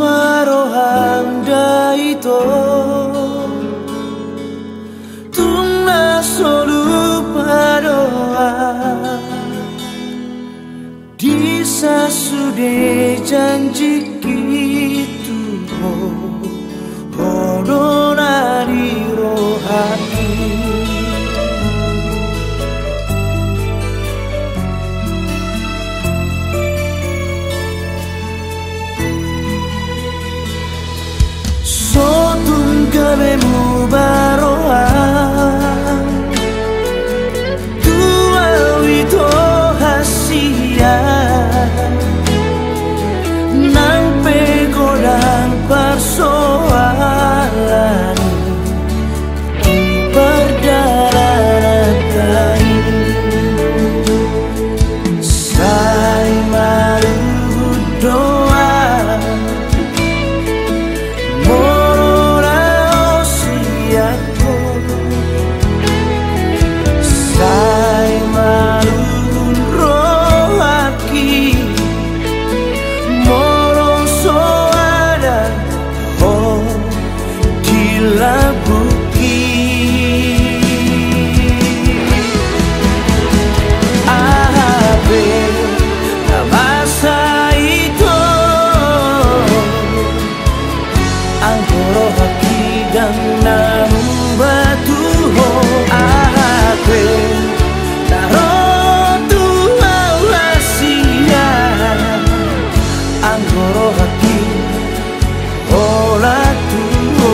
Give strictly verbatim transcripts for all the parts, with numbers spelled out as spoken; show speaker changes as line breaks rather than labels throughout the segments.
parohang daito tuna solu paroa disa sude janji gitu hodoh di rohati sotun kabemu baroa tua wito hasia nang pegodan persoalan di perjalanan kain sai malu doa morora osiaku sai malu rohaki morong soada oh dilabuki abe nabasa itu angkoro haki dan namu batu ho abe tarotu awasia angkoro haki ola tuho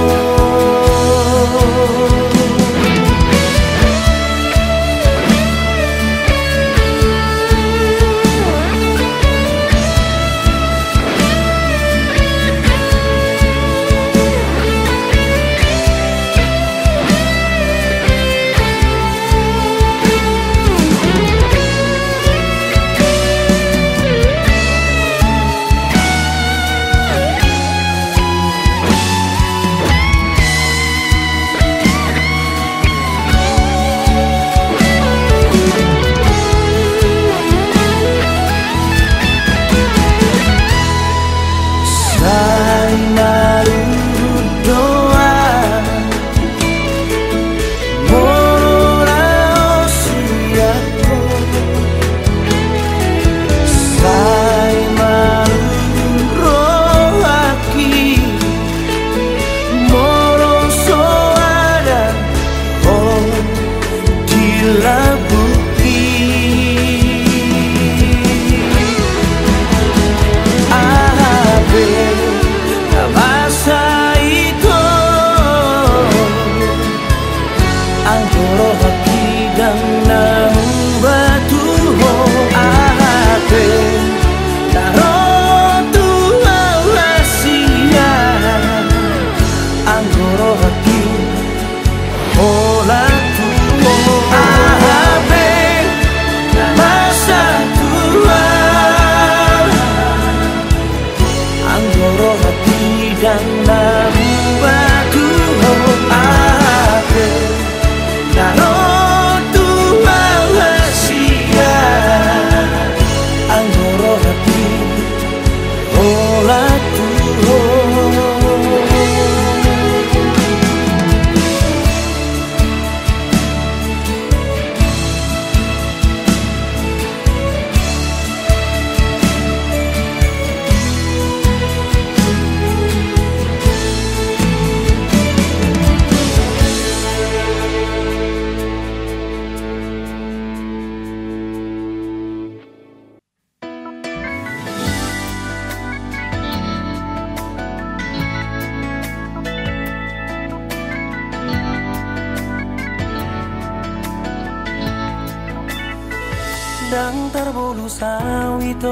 Dang terbulu sawito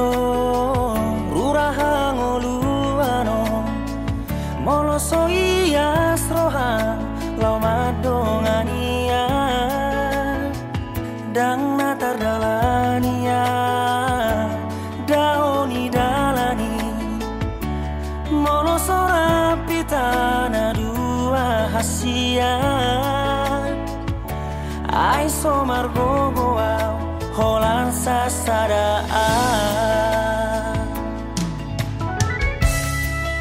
rurahang oluano moloso ias roha lau madongania dang natar dalania daoni dalani moloso rapitana dua hasian ai somar gogoa holan sasadaan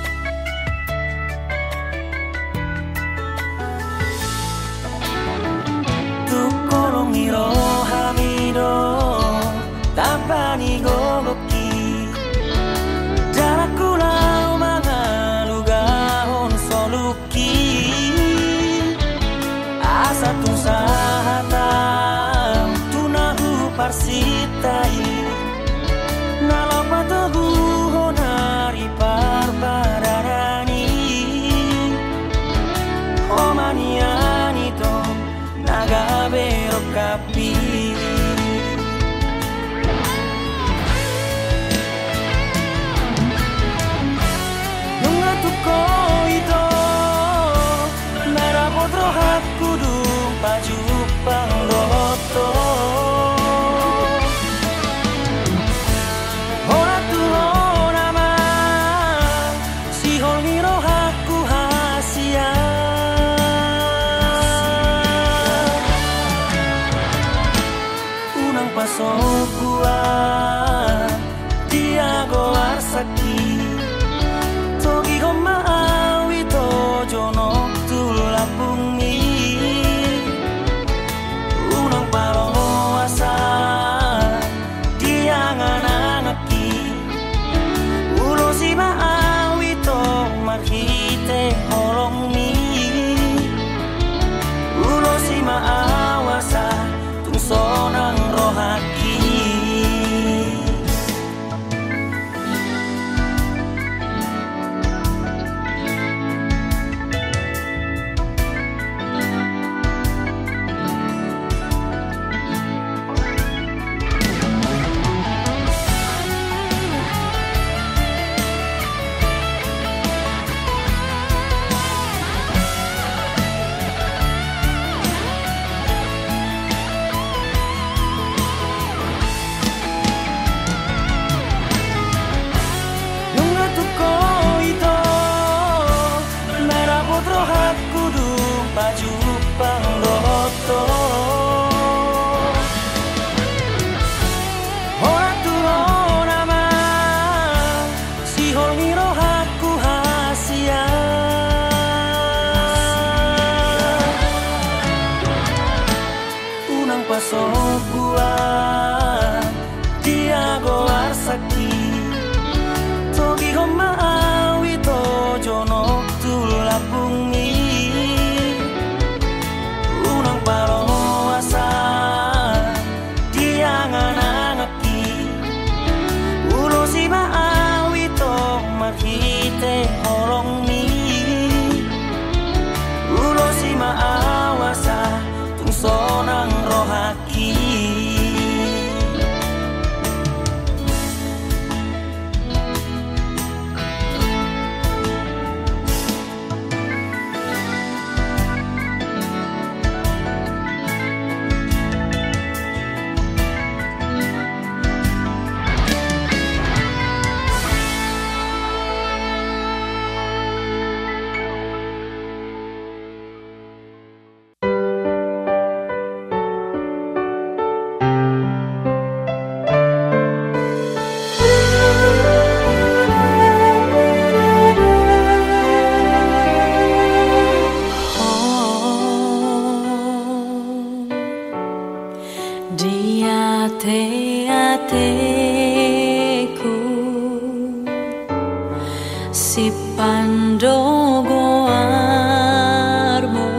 pandogoarmu.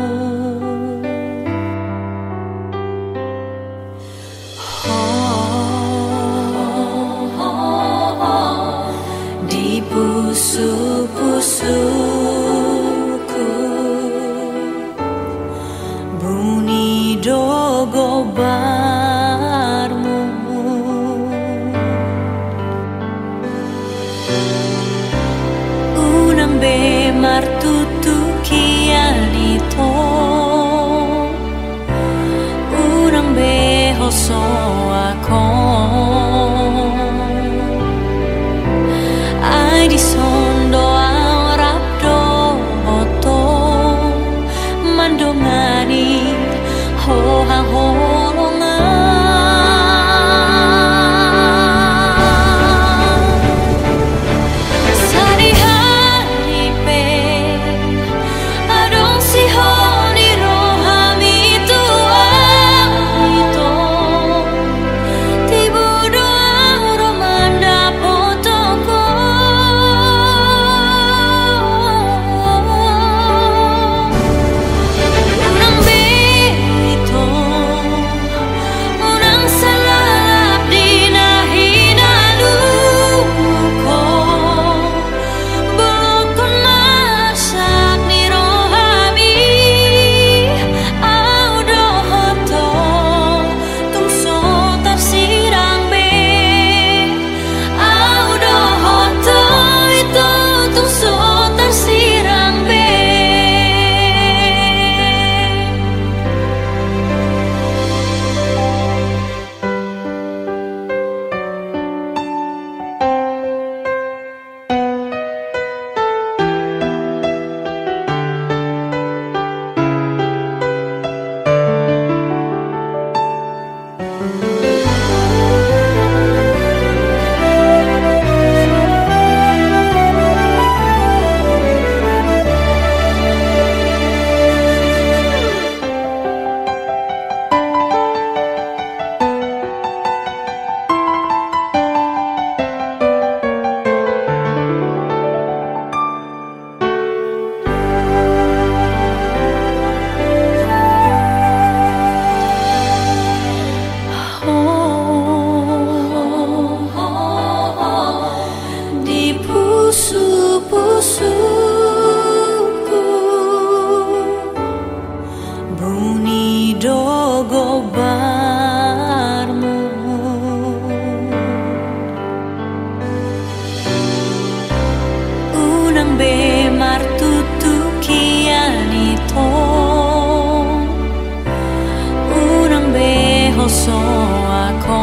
Oh, oh, oh, di pusu-pusuku bunyi dogobarmu. Unang be martutu kianito, unang be hoso ako, ay di sondo ang rapdo oto mandongani ho hang holongan. Sari-hari pe adong si honi rohami tu ito tibudo ang romanda potoko. Unang bito, unang salap di na hinaluko, bukod masak ni rohami au dohoto tungso tafsirang be, au dohoto ito tungso tafsirang be. Di pusu-pusuku bunyi dogobarmu. Unang be martutu kianito, unang be hoso ako,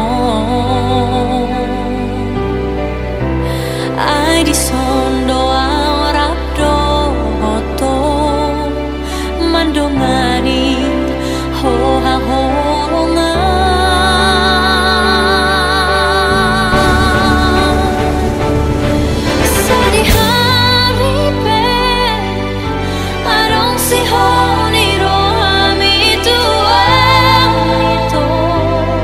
ay di sondo ang rapdo oto mandongani ho hang holongan. Sari-hari pe adong si honi rohami tu ito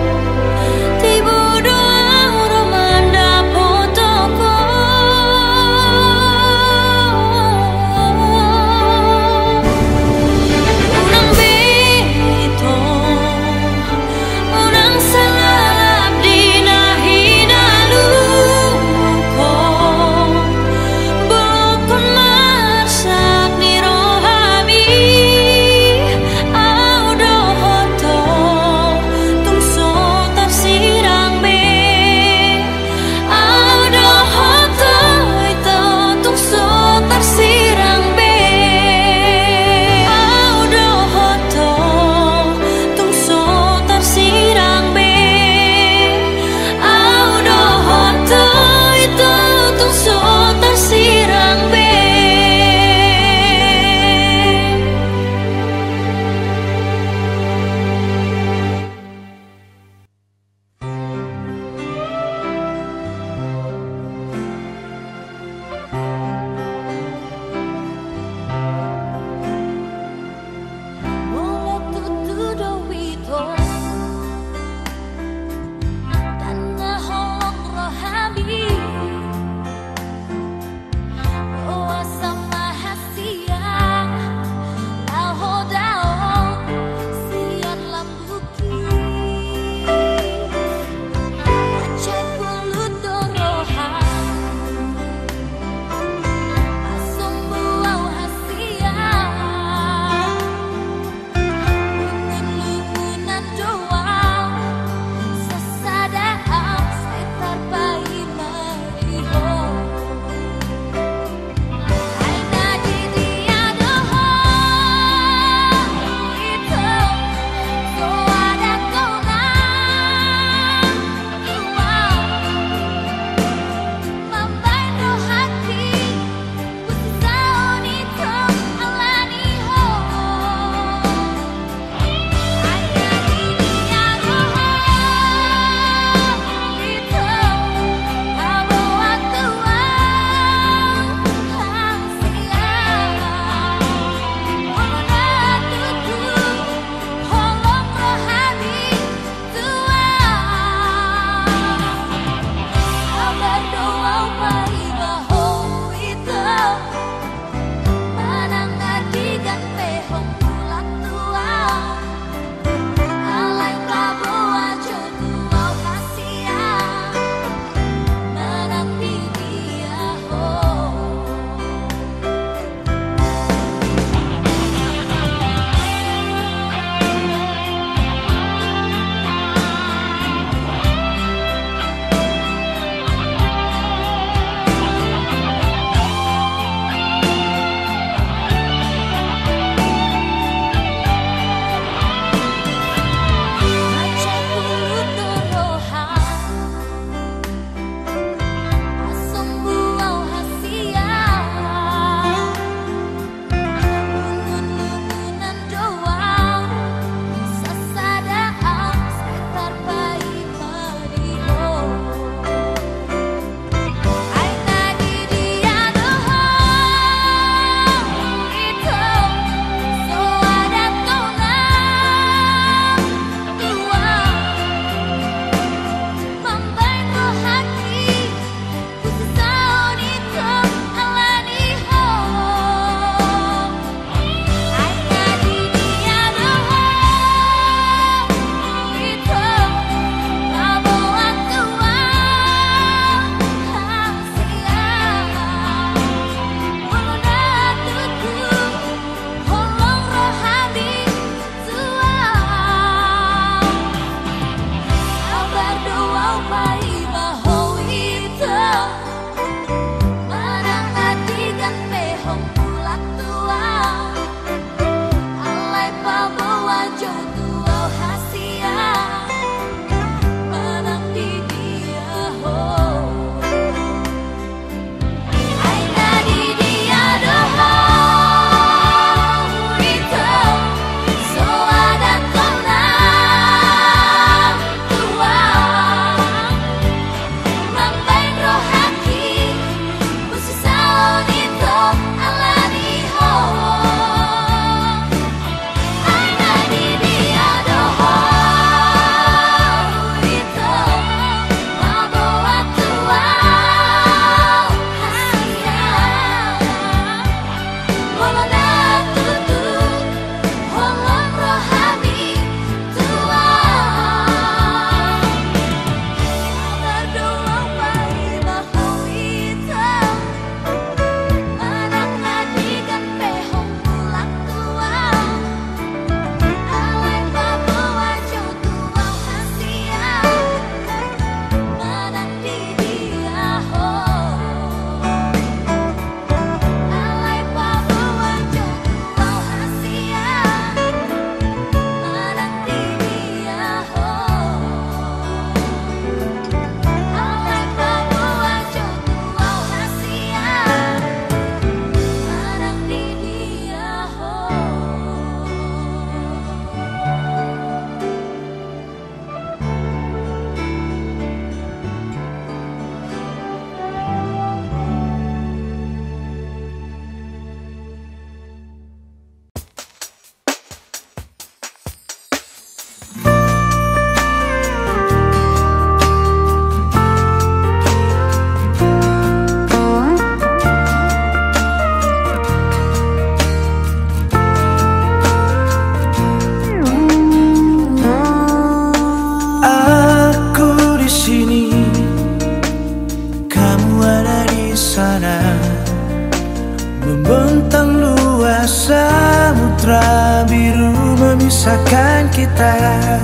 Samudra biru memisahkan kita.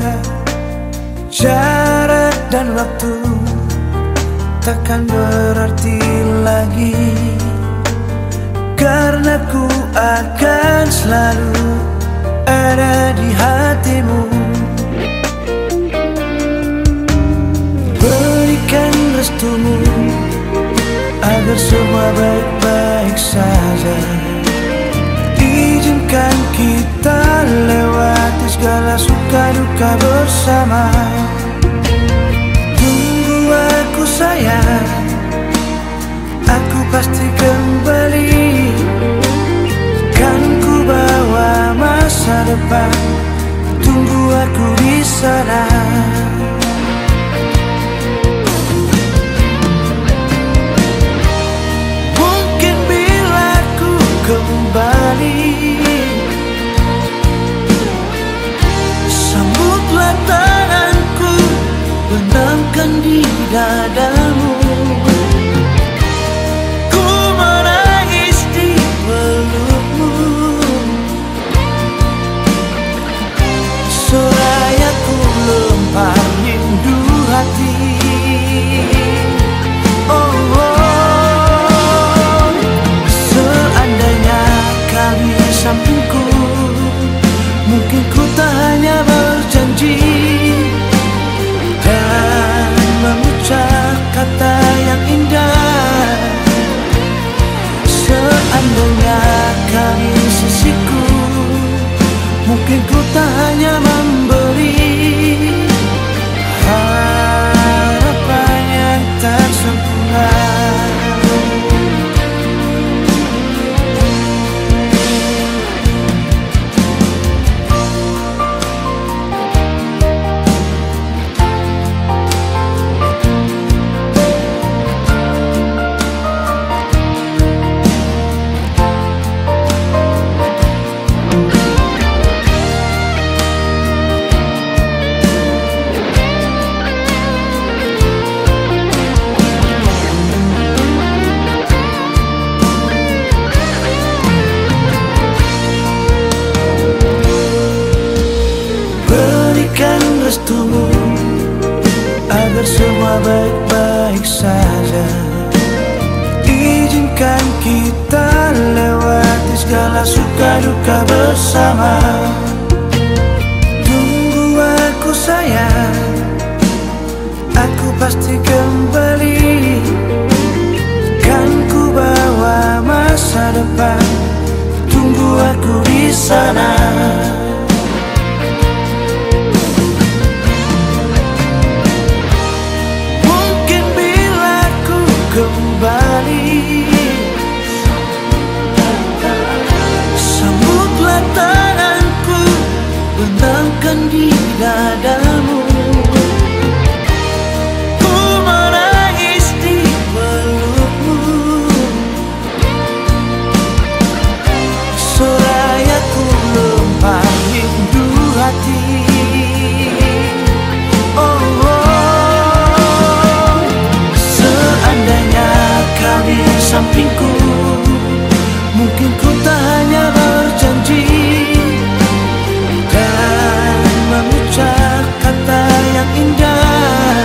Jarak dan waktu takkan berarti lagi, karena ku akan selalu ada di hatimu. Berikan restumu agar semua baik-baik saja. Izinkan kita lewati segala suka duka bersama. Tunggu aku sayang, aku pasti kembali. Kan ku bawa masa depan, tunggu aku di sana. Mungkin bila ku kembali, sambutlah tanganku, benamkan di dadamu. Ku menangis di pelukmu, seraya ku lempar rindu hati. Oh, oh, seandainya kau di sampingku, mungkin ku tak hanya berjanji dan mengucap kata yang indah. Seandainya kau di sisiku, mungkin ku tak hanya memberi harapan yang tak sempurna. Restumu agar semua baik-baik saja. Izinkan kita lewat segala suka duka bersama. Tunggu aku sayang, aku pasti kembali. Kan ku bawa masa depan, tunggu aku di sana. Mungkin bila ku kembali, sambutlah tanganku, bentangkan di dadamu. Ku menangis di pelukmu, seraya ku lempar rindu hati. Oh, oh, seandainya kau di sampingku, mungkin ku tak hanya berjanji dan mengucap kata yang indah.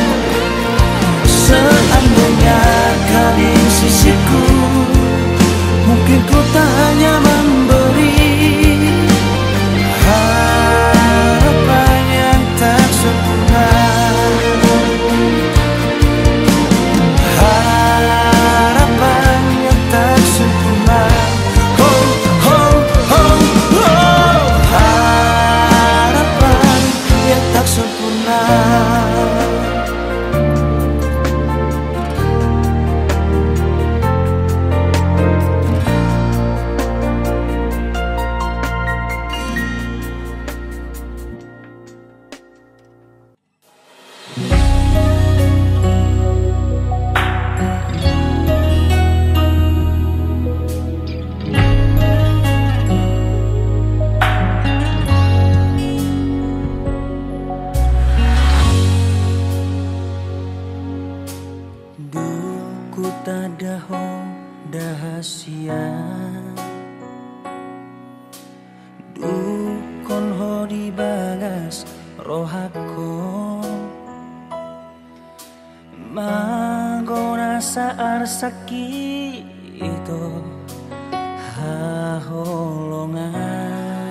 Seandainya kau di sisiku, mungkin ku tak hanya memberi harapan yang tak sempurna, harapan yang tak sempurna. Oh, oh, oh, oh, harapan yang tak sempurna. Duku tadaho dahasia, dukon ho di bagas rohako, magona saar sakit itu haholongan.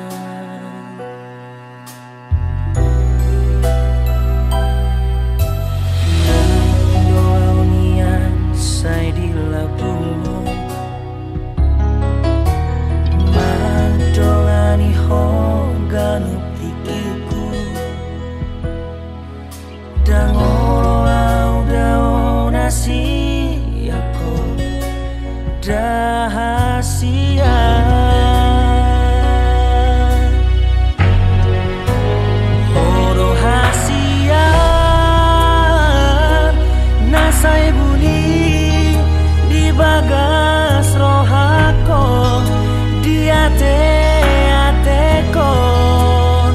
Sai di labumu, mandolani honganu pikiku, dangolo au dao nasi aku dahasia. Horo hasia nasai buni bagas rohako di ate-atekon.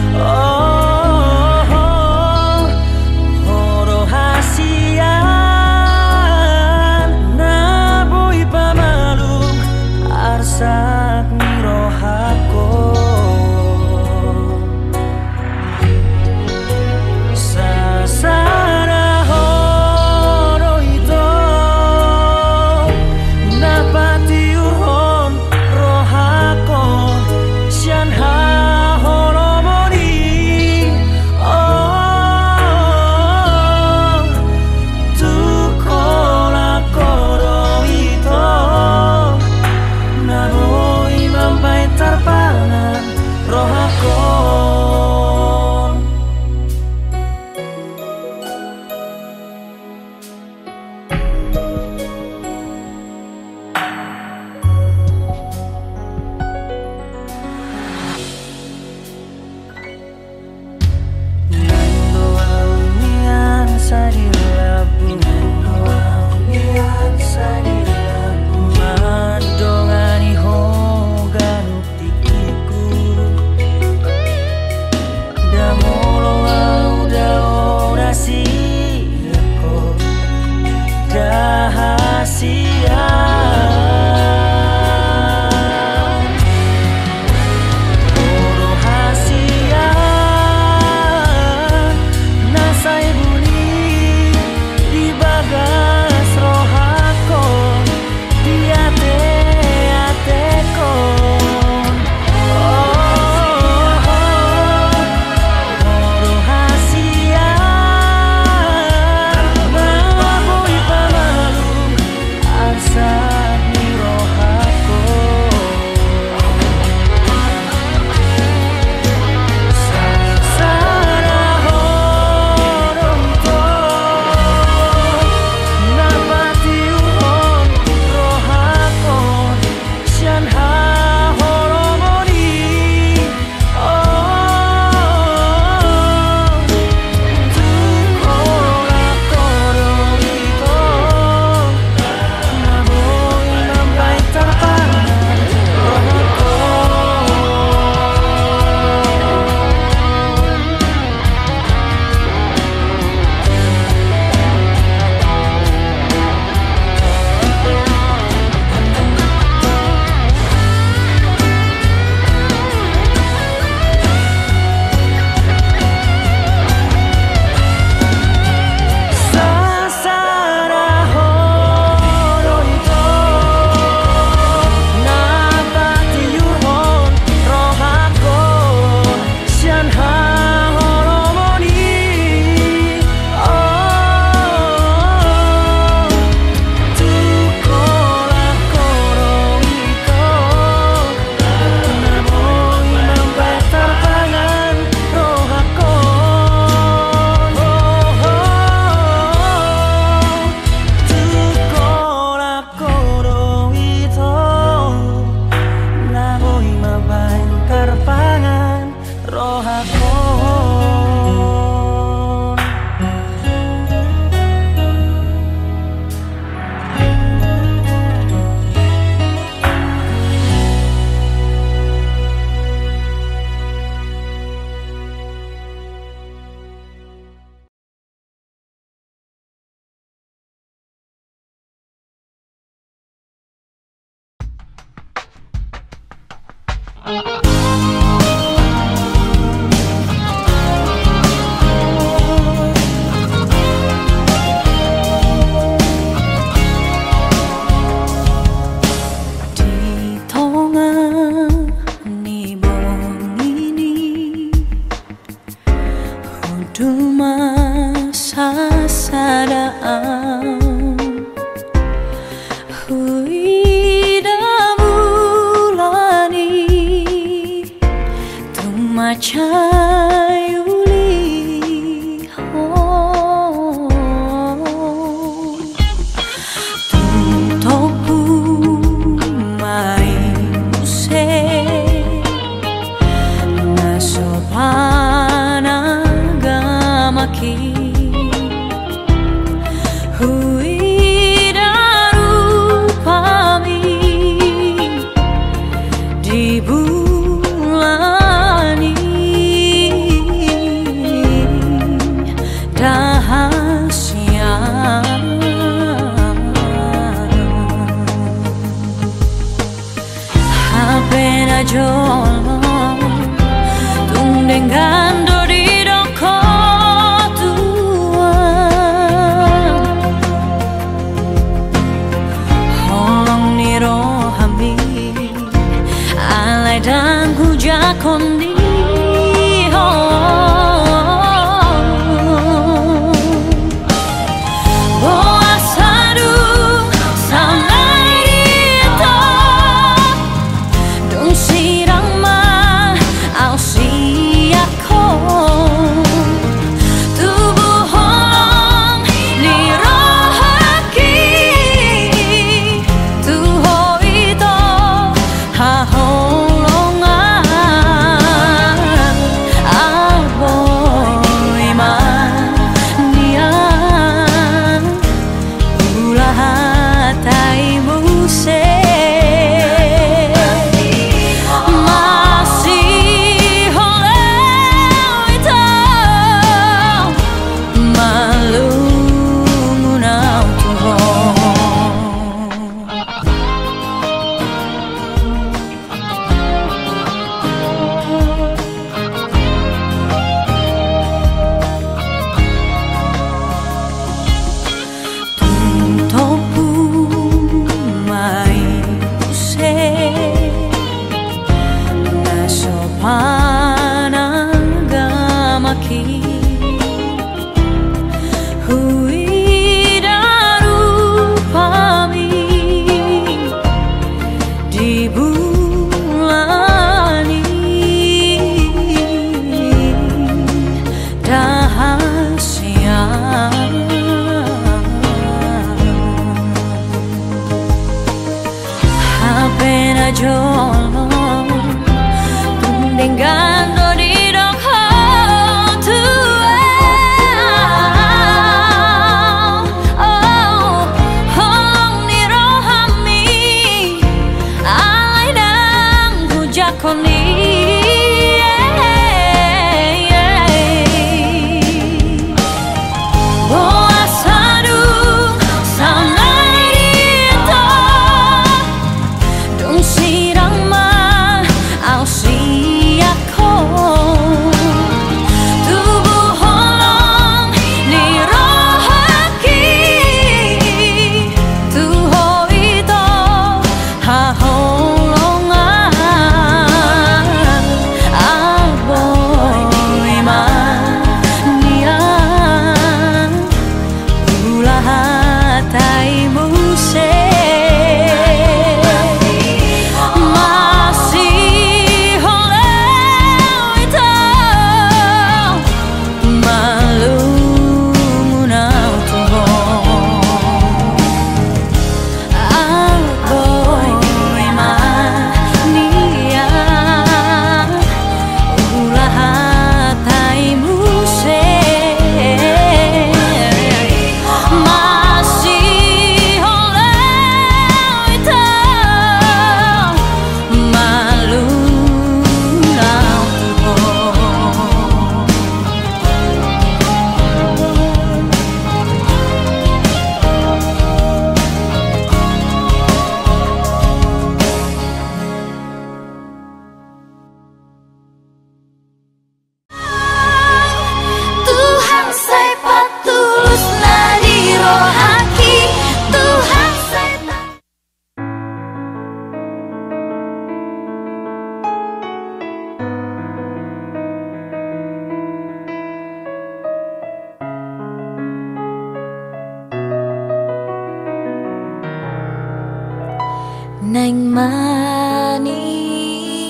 Oh, oh, oh, rohasian na boy pamalum arsa
Masa sadaan huida bulani tumacayuli ho tumtoku mai muse nasopana gamaki huida rupami di bulani dahasya apena jolo tundengando dan hujan di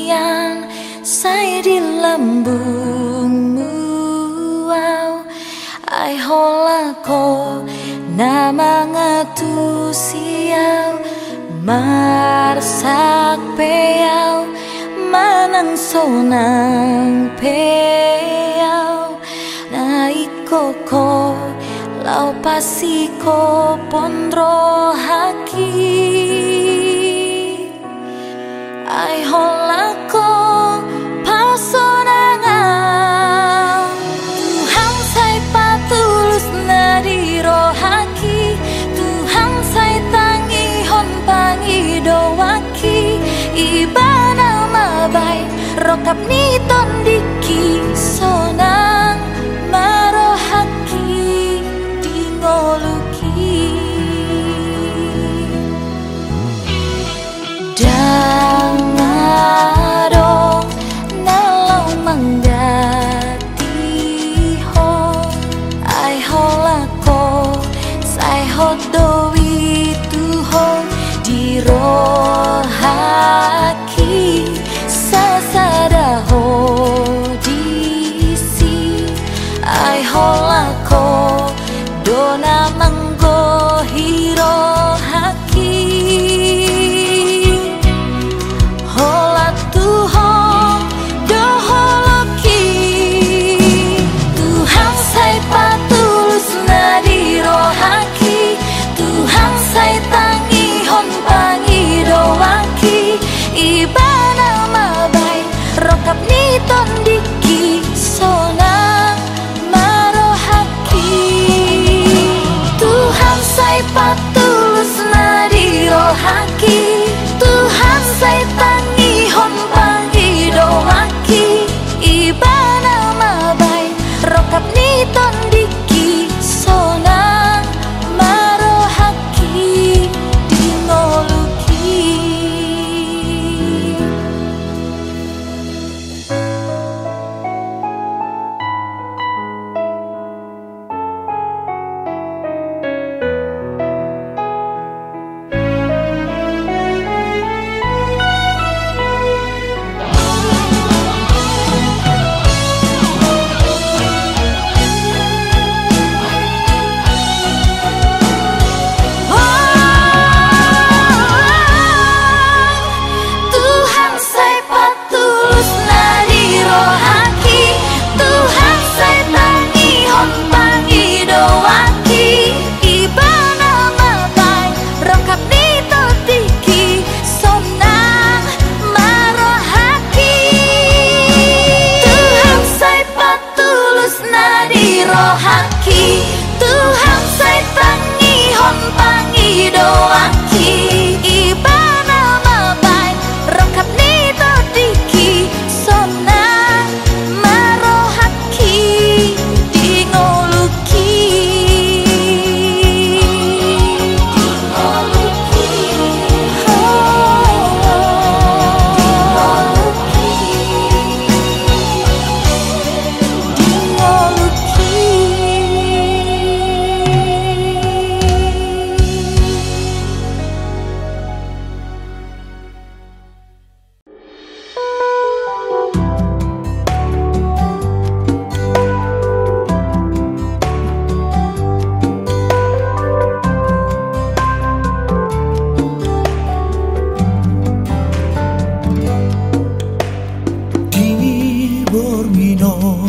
siang saya di lambungmu, wow. Ai hola ko nama ngatu siau marsak peyau manang sonang peyau naiko ko lau pasiko pondro haki. Ai hola ko pasonangan Tuhan saya patulus nadi rohaki Tuhan saya tangi hon pangi doaki ibana mabai rokap ni tondiki sonang marohaki dingoluki Dangado nalau manggati ho ai hola ko sai hodowi tuho di rohaki sasada ho disi ai hola ko dona manggo hiro haki hola tuho doholoki Tuhan saya patulus nadi rohaki Tuhan saya tangi hon pangi doaki ibana mabai rokap ni tondiki sonang marohaki Tuhan saya patulus nadi rohaki Tuhan saya tangi hon pangi doaki ibana mabai rokap ni tondiki sonang marohaki dingoluki Tuhan saya patulus nadi rohaki Tuhan saya tangi hon pangi doaki ibana mabai rokap ni tondiki sonang marohaki Tuhan saya patulus nadi rohaki Tuhan saya tangi hon pangi doaki ibana mabai rokap ni tondiki sonang marohaki dingoluki dingoluki
Di Bormino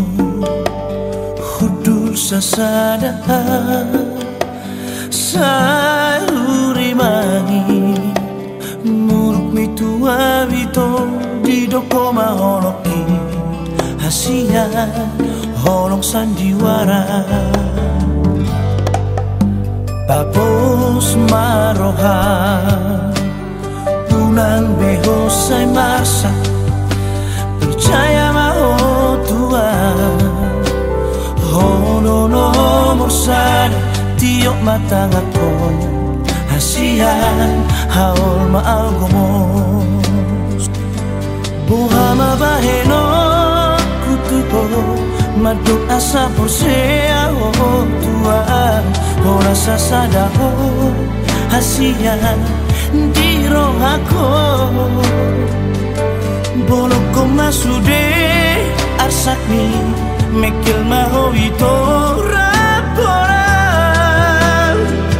hudul sasada saruri mangi muruk mitua wito di doko maholoki hasian holong sandiwara papos maroha punang beho sai marsa percaya maho Tuhan hono nomor sada tiok mata ngako hasian haul maalgomos buhama baheno kutupo maduk asa porsea oh Tuhan ora sasada oh hasian di rohako bolo masude arsakni mekil mahowi toraporan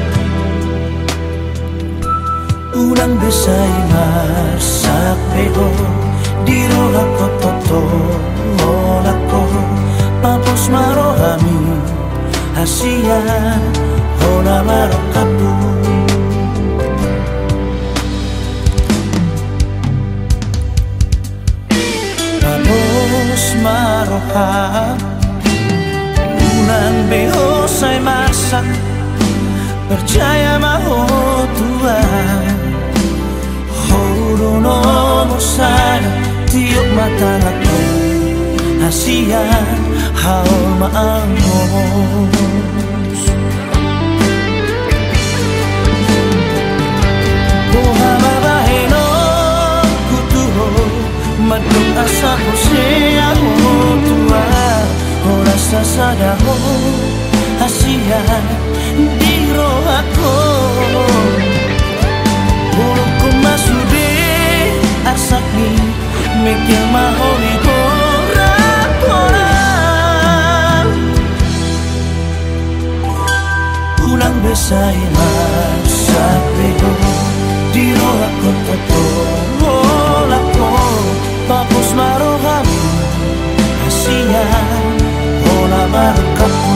ulang besai marsak pego dirola kototo molako papos marohami Asia hona marokapu maroha ulang beho say masak percaya maho tua horo no mosada tiok mata lako hasian hao maangos bohama baheno kutuho madung asa hosea tua ora sasadaho hasian diro ako Buluku masude asakni mekil mahoni korak-korak ulang besai masak beho diro ako toto lako papos marohami hasian hola markapu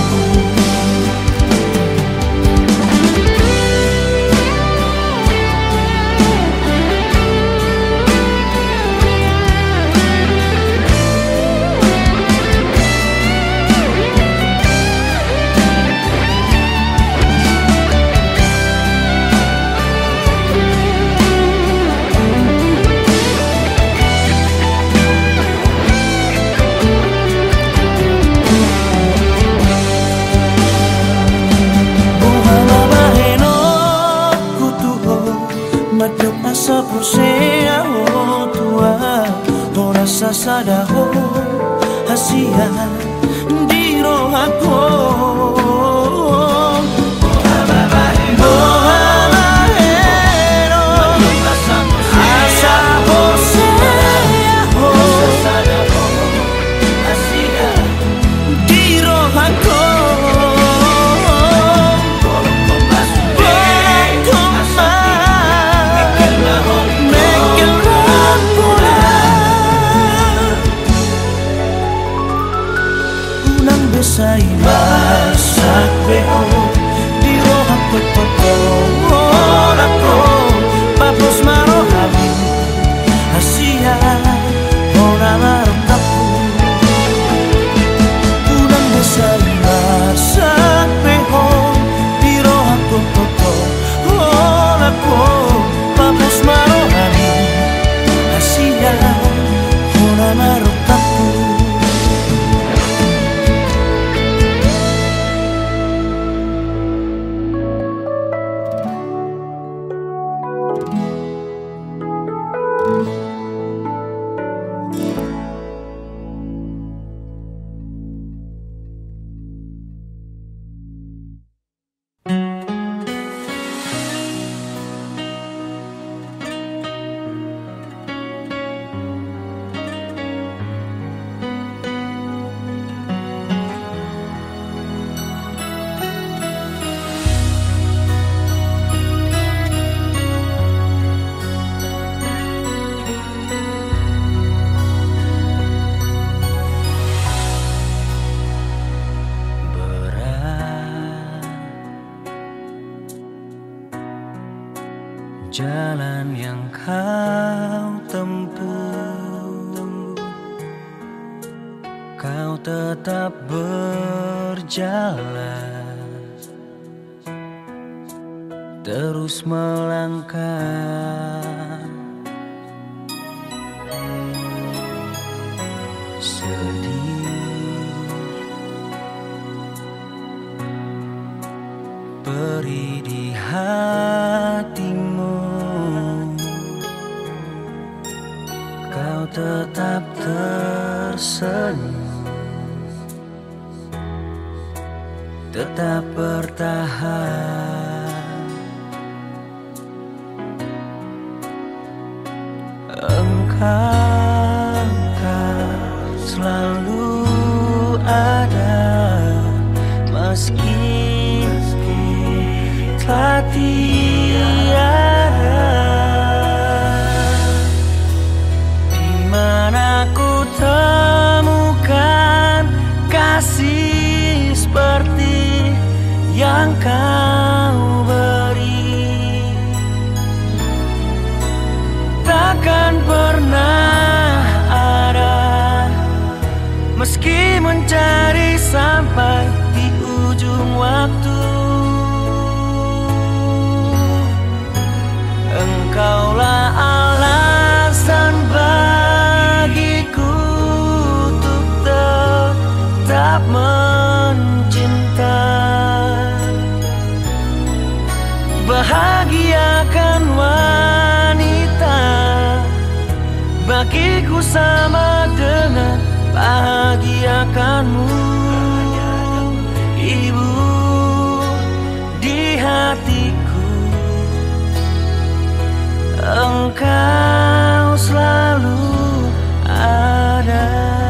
asa posea o tua ora sasadaho hasian diro ako say masak beho diro ako toto lako papos marohami hasian hona marokapu ulang besay masak beho diro ako toto lako papos marohami hasian hona marokapu jalan yang kau tempuh, kau tetap berjalan, terus melangkah. Sedih beri di hatimu, kau tetap tersenyum, tetap bertahan. Engkau kan
yang kau beri. Takkan pernah ada, meski mencari sampai di ujung waktu. Engkaulah alasan bagiku untuk tetap mencinta. Bahagiakan wanita, bagiku sama dengan bahagiakanmu. Ibu di hatiku, engkau selalu ada.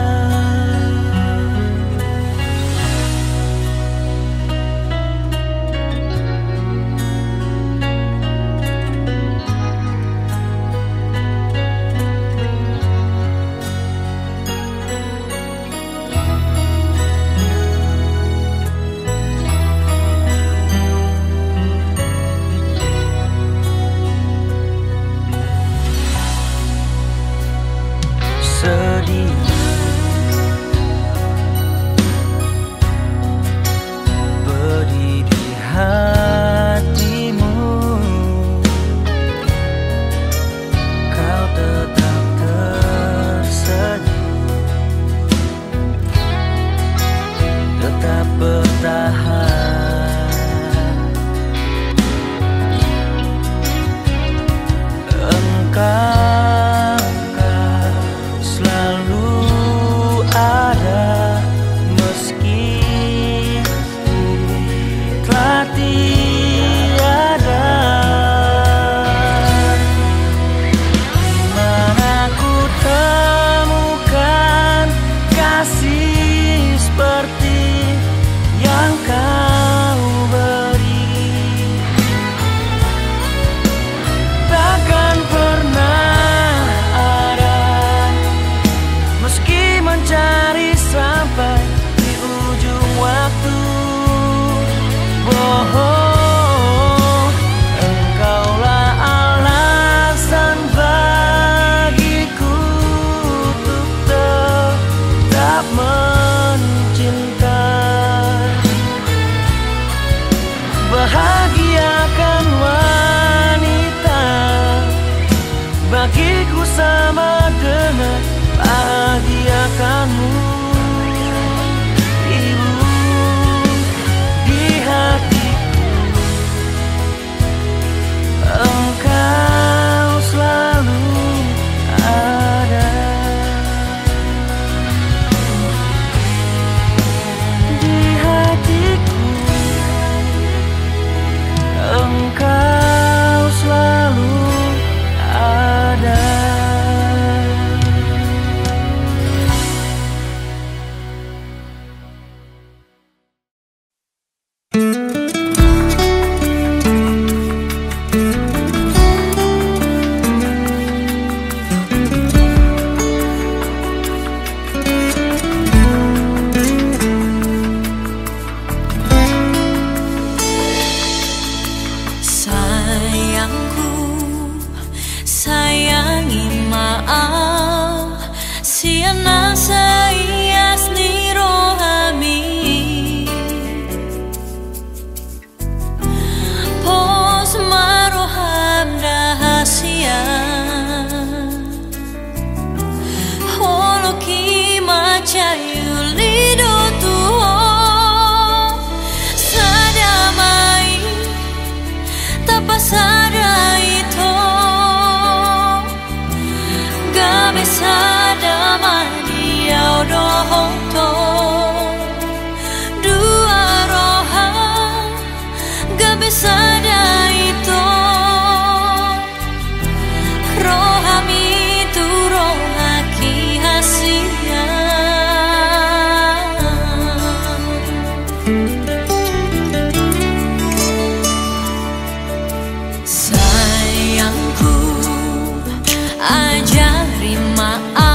Sedih, pedih di hatimu, kau tetap tersenyum, tetap bertahan. Engkau bahagiakan wanita, bagiku sama dengan bahagiakanmu. Ibu di hatiku, engkau selalu ada. Di hatiku, engkau selalu ada.
Sayangku, ajari maaf.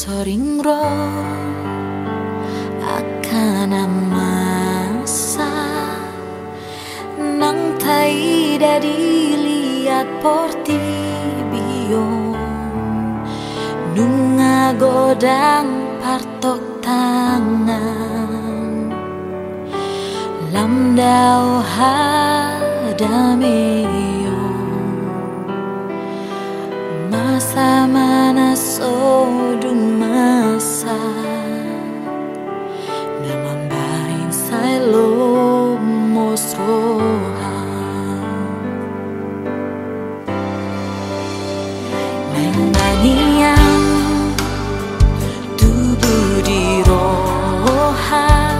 sering roh akan masa nang tai dari liat porti bio nunga godang partok tangan lamdau hadameo masa mana sodung masa namambahin sailo mosroha nangmaniang tubuh di roha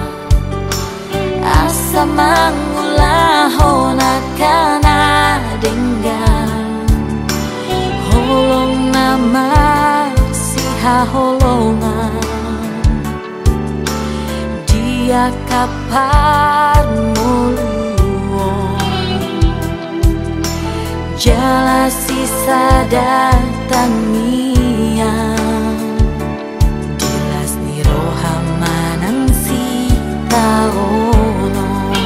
asa mangulaho nakana denggan holong nama si haholongan dia kapar muluon jala sisa datang niang jelas ni roha manang si taono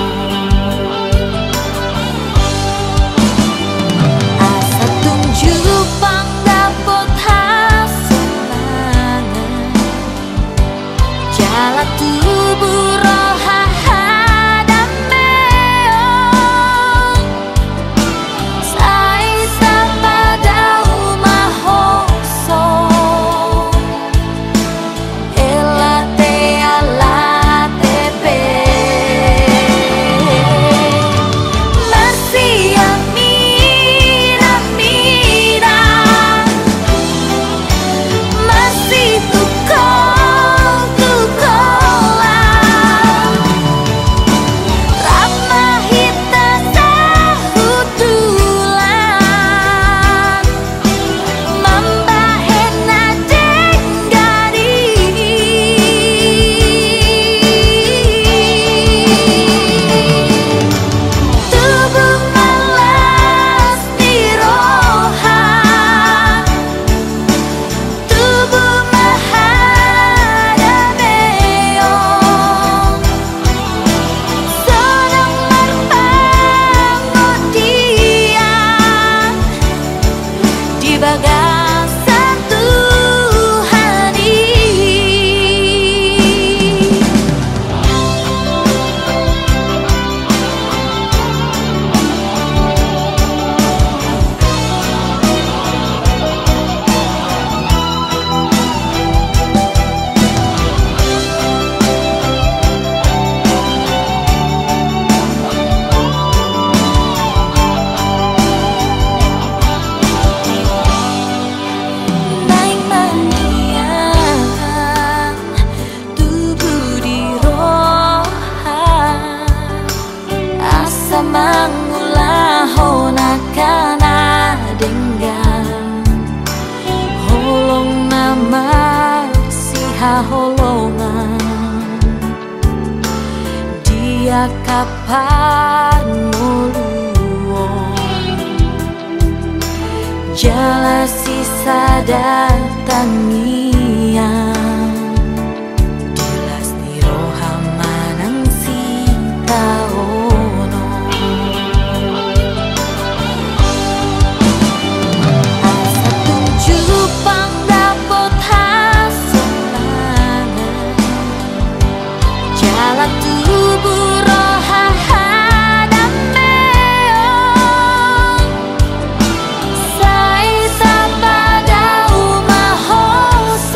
asa tunjuk pang dapot hasangan jala tubuh roha hadameo sai sapadau mahoso elate alate pe masih mira mira masih tuko tukola ramah hita sahutulan mambahena denggari tubuh malas diroha tubuh mahadameo sonang marpangodian di bagas satu hari naik maniang tubuh di roha asa mangulaho nakana denggan holong nama si haholongan dia kapan muluon jala sisa datang niang jelas ni roha manang si taono asa tunjuk pang dapot hasangan jala tubuh roha hadameo sai sapadau mahos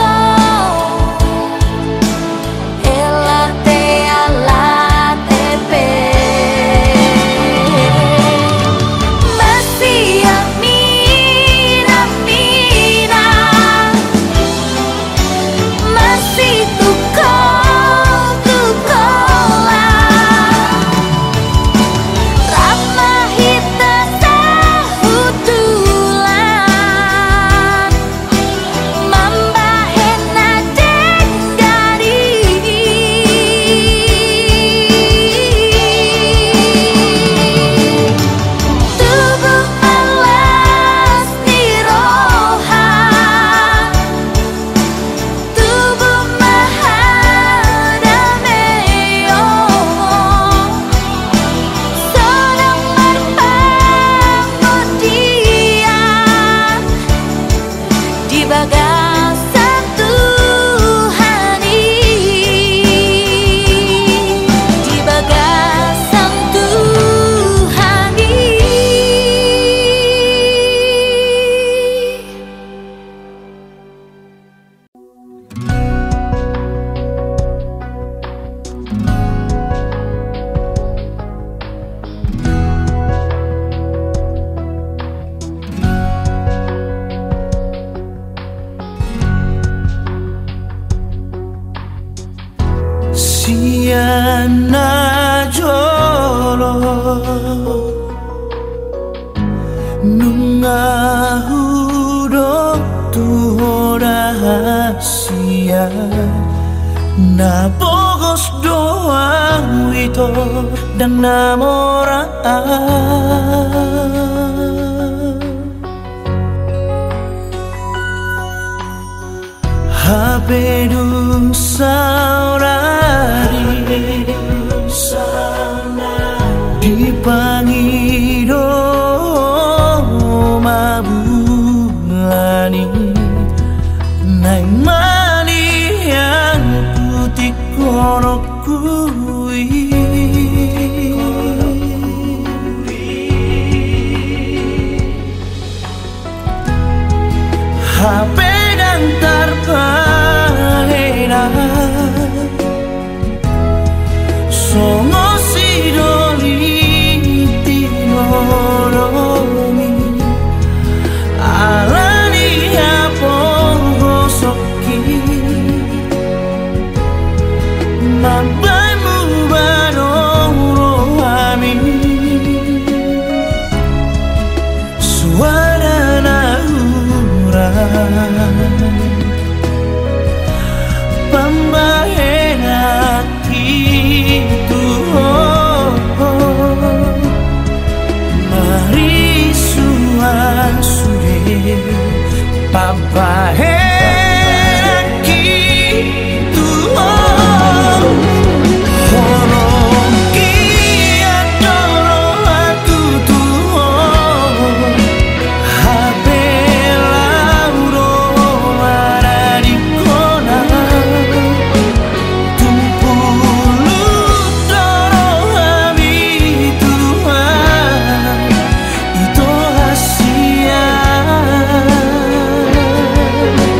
Yana jolo Nunga hudok tu rahasia Na bogos doang itu dan namora Habedung saurari di pangido mabulani nai mani yang putih kono kui H P dan tarpahena songo sidoli tinolomi alani apo gosoki mabamu baroro ami suara naura pambahena itu oh, oh. Mari suan sude pambahena itu oh. Holong kia dolo aku tuh Habe lauro ada di kona Tumpulu doro ami Tuhan Itu hasia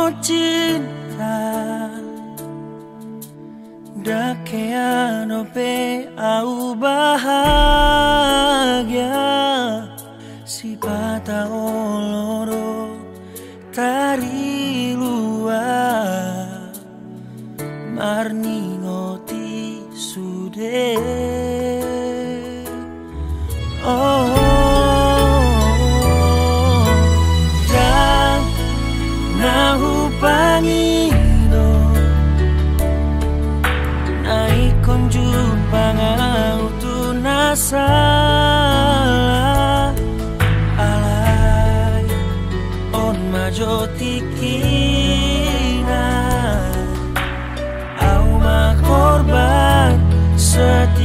cinta dakeano pe au bahagia si pata oloro tari luar marni ngoti sude oh dan nahu pangido naikon jupangau tu nasala alai on majotikina au makorban setiap